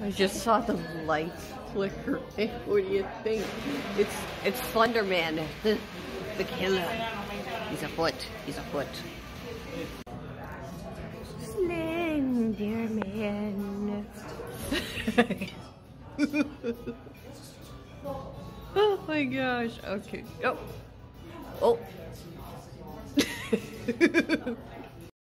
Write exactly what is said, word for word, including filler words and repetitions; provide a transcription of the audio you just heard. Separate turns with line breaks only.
I just saw the lights flicker. What do you think? It's it's Slenderman, the the killer. He's a foot. He's a foot. Slenderman. Oh my gosh. Okay. Oh. Oh.